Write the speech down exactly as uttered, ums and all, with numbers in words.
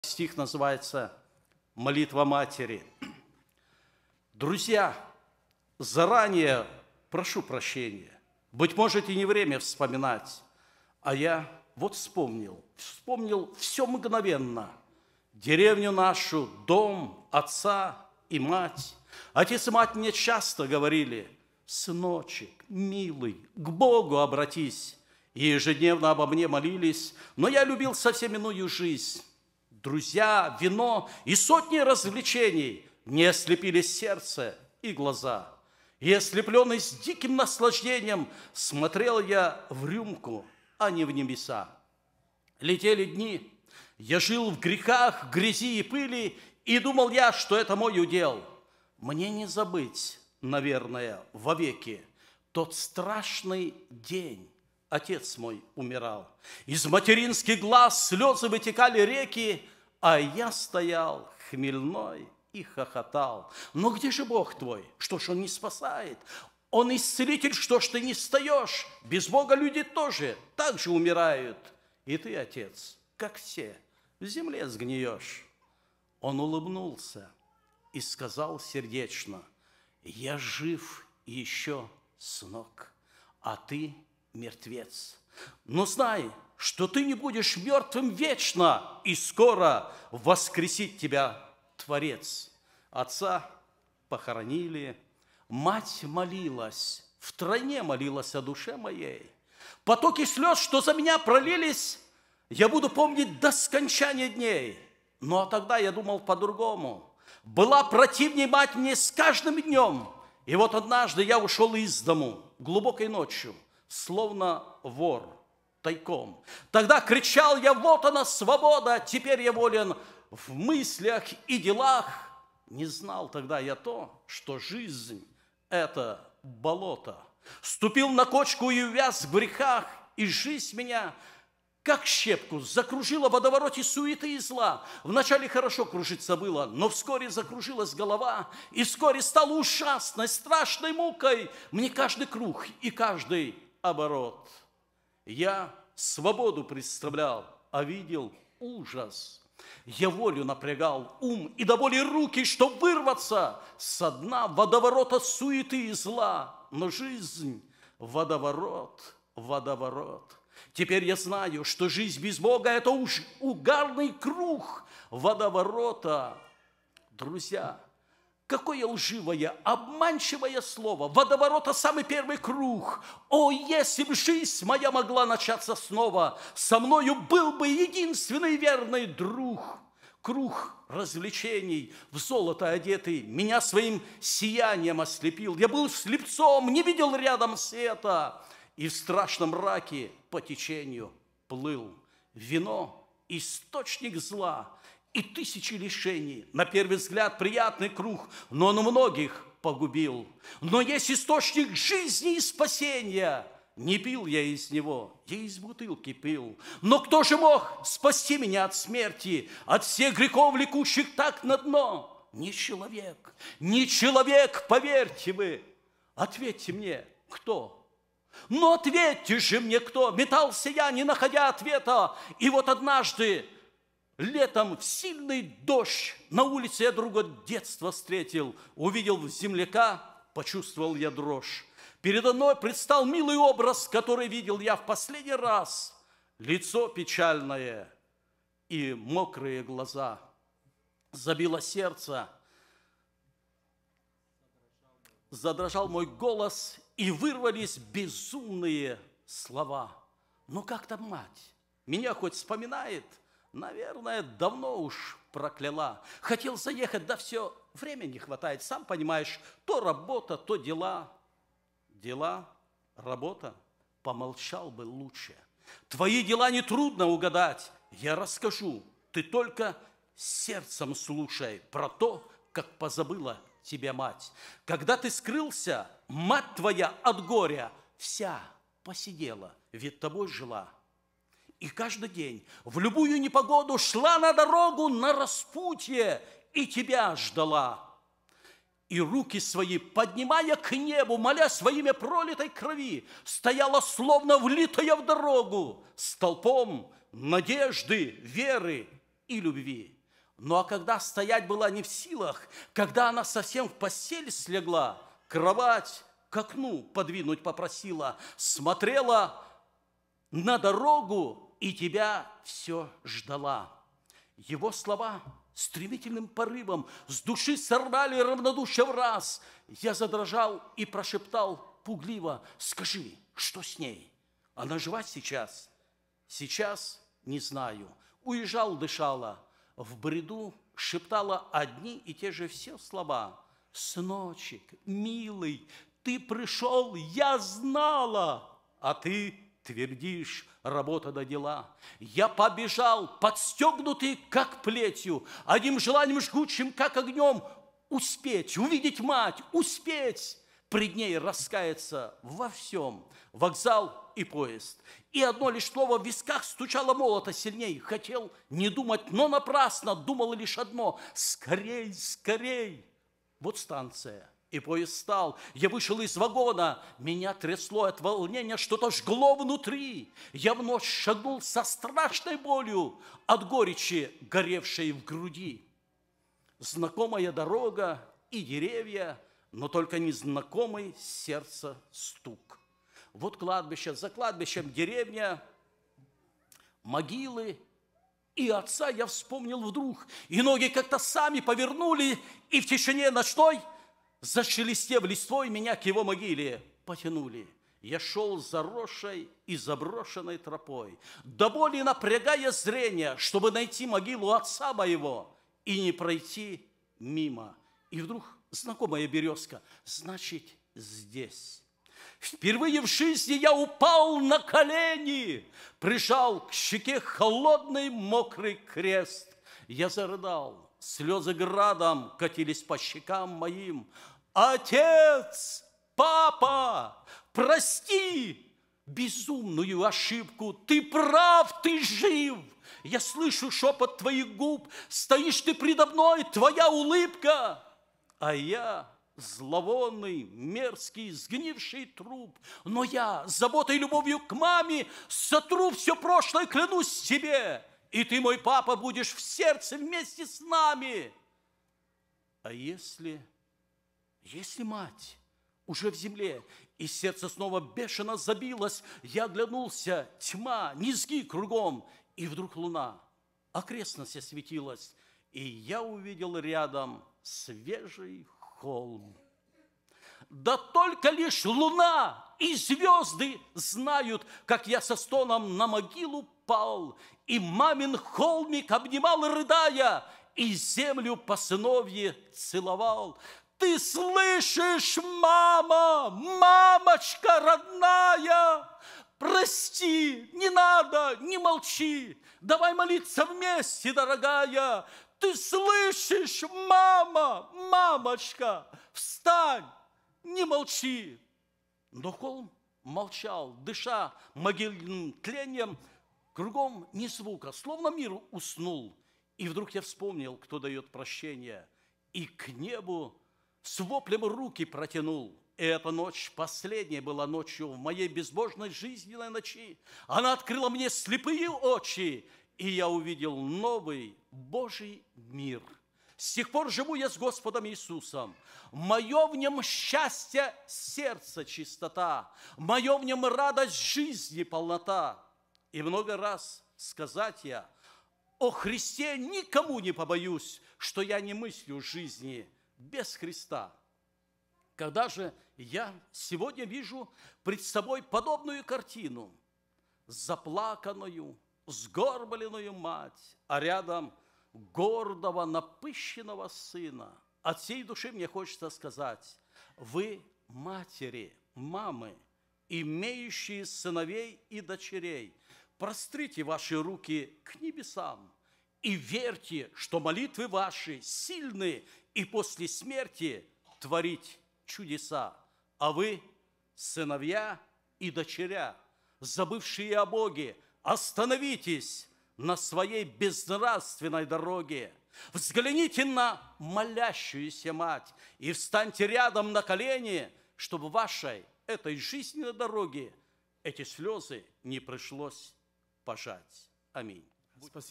Стих называется «Молитва матери». Друзья, заранее прошу прощения. Быть может, и не время вспоминать, а я вот вспомнил, вспомнил все мгновенно. Деревню нашу, дом, отца и мать. Отец и мать мне часто говорили: «Сыночек, милый, к Богу обратись». И ежедневно обо мне молились, но я любил совсем иную жизнь. Друзья, вино и сотни развлечений не ослепили сердце и глаза. И ослепленный с диким наслаждением смотрел я в рюмку, а не в небеса. Летели дни, я жил в грехах, грязи и пыли, и думал я, что это мой удел. Мне не забыть, наверное, вовеки тот страшный день. Отец мой умирал. Из материнских глаз слезы вытекали реки, а я стоял хмельной и хохотал. Но где же Бог твой? Что ж Он не спасает? Он исцелитель, что ж ты не встаешь? Без Бога люди тоже так же умирают. И ты, Отец, как все, в земле сгниешь. Он улыбнулся и сказал сердечно: я жив еще, сынок, а ты мертвец. Но знай, что ты не будешь мертвым вечно, и скоро воскресит тебя Творец. Отца похоронили, мать молилась, втройне молилась о душе моей. Потоки слез, что за меня пролились, я буду помнить до скончания дней. Ну а тогда я думал по-другому. Была противней мать мне с каждым днем. И вот однажды я ушел из дому глубокой ночью, словно вор, тайком. Тогда кричал я: вот она, свобода, теперь я волен в мыслях и делах. Не знал тогда я то, что жизнь – это болото. Ступил на кочку и увяз в грехах, и жизнь меня, как щепку, закружила в водовороте суеты и зла. Вначале хорошо кружиться было, но вскоре закружилась голова, и вскоре стала ужасной, страшной мукой мне каждый круг и каждый оборот. Я свободу представлял, а видел ужас. Я волю напрягал, ум и до боли руки, чтоб вырваться со дна водоворота суеты и зла. Но жизнь – водоворот, водоворот. Теперь я знаю, что жизнь без Бога – это уж угарный круг водоворота. Друзья, какое лживое, обманчивое слово. Водоворота – самый первый круг. О, если бы жизнь моя могла начаться снова, со мною был бы единственный верный друг. Круг развлечений, в золото одетый, меня своим сиянием ослепил. Я был слепцом, не видел рядом света, и в страшном мраке по течению плыл. Вино – источник зла, и тысячи лишений, на первый взгляд приятный круг, но он многих погубил. Но есть источник жизни и спасения. Не пил я из него, я из бутылки пил. Но кто же мог спасти меня от смерти, от всех грехов, влекущих так на дно? Не человек, не человек, поверьте вы. Ответьте мне, кто? Ну ответьте же мне, кто? Метался я, не находя ответа, и вот однажды летом в сильный дождь на улице я друга детства встретил. Увидел в земляка, почувствовал я дрожь. Передо мной предстал милый образ, который видел я в последний раз. Лицо печальное и мокрые глаза. Забило сердце, задрожал мой голос, и вырвались безумные слова. Ну как там мать? Меня хоть вспоминает? Наверное, давно уж прокляла. Хотел заехать, да все, времени не хватает. Сам понимаешь, то работа, то дела. Дела, работа, помолчал бы лучше. Твои дела нетрудно угадать. Я расскажу, ты только сердцем слушай про то, как позабыла тебя мать. Когда ты скрылся, мать твоя от горя вся посидела, ведь тобой жила. И каждый день в любую непогоду шла на дорогу, на распутье, и тебя ждала. И руки свои, поднимая к небу, молясь во имя пролитой крови, стояла, словно влитая в дорогу, столпом надежды, веры и любви. Ну а когда стоять была не в силах, когда она совсем в постель слегла, кровать к окну подвинуть попросила, смотрела на дорогу и тебя все ждала. Его слова стремительным порывом с души сорвали равнодушие в раз. Я задрожал и прошептал пугливо: скажи, что с ней? Она жива сейчас? Сейчас не знаю. Уезжал, дышала. В бреду шептала одни и те же все слова. Сыночек, милый, ты пришел, я знала, а ты твердишь, работа до дела. Я побежал, подстегнутый, как плетью, одним желанием жгучим, как огнем, успеть, увидеть мать, успеть, пред ней раскаяться во всем. Вокзал и поезд. И одно лишь слово в висках стучало молота сильней. Хотел не думать, но напрасно думал лишь одно: скорей, скорей. Вот станция. И поезд стал, я вышел из вагона, меня трясло от волнения, что-то жгло внутри. Я вновь шагнул со страшной болью от горечи, горевшей в груди. Знакомая дорога и деревья, но только незнакомый сердце стук. Вот кладбище, за кладбищем деревня, могилы, и отца я вспомнил вдруг, и ноги как-то сами повернули, и в тишине ночной, зашелестев листвой, меня к его могиле потянули. Я шел заросшей и заброшенной тропой, до боли напрягая зрение, чтобы найти могилу отца моего и не пройти мимо. И вдруг знакомая березка, значит, здесь. Впервые в жизни я упал на колени, прижал к щеке холодный мокрый крест. Я зарыдал, слезы градом катились по щекам моим. Отец, папа, прости безумную ошибку, ты прав, ты жив. Я слышу шепот твоих губ, стоишь ты предо мной, твоя улыбка, а я зловонный, мерзкий, сгнивший труп. Но я, заботой и любовью к маме, сотру все прошлое, клянусь тебе, и ты, мой папа, будешь в сердце вместе с нами. А если, если мать уже в земле, и сердце снова бешено забилось, я оглянулся, тьма, низги кругом, и вдруг луна, окрестность осветилась, и я увидел рядом свежий холм. Да только лишь луна и звезды знают, как я со стоном на могилу пал, и мамин холмик обнимал, рыдая, и землю по сыновье целовал. Ты слышишь, мама, мамочка родная? Прости, не надо, не молчи, давай молиться вместе, дорогая. Ты слышишь, мама, мамочка, встань, не молчи. Но холм молчал, дыша могильным тлением, кругом ни звука, словно мир уснул. И вдруг я вспомнил, кто дает прощение, и к небу с воплем руки протянул. И эта ночь последняя была ночью в моей безбожной жизненной ночи. Она открыла мне слепые очи, и я увидел новый Божий мир. С тех пор живу я с Господом Иисусом. Мое в нем счастье, сердце чистота. Мое в нем радость жизни, полнота. И много раз сказать я о Христе никому не побоюсь, что я не мыслю жизни без Христа. Когда же я сегодня вижу пред собой подобную картину, заплаканную, сгорбленную мать, а рядом гордого, напыщенного сына, от всей души мне хочется сказать: вы, матери, мамы, имеющие сыновей и дочерей, прострите ваши руки к небесам и верьте, что молитвы ваши сильны и после смерти творить чудеса. А вы, сыновья и дочеря, забывшие о Боге, остановитесь на своей безнравственной дороге. Взгляните на молящуюся мать и встаньте рядом на колени, чтобы вашей этой жизненной дороге эти слезы не пришлось пожать. Аминь.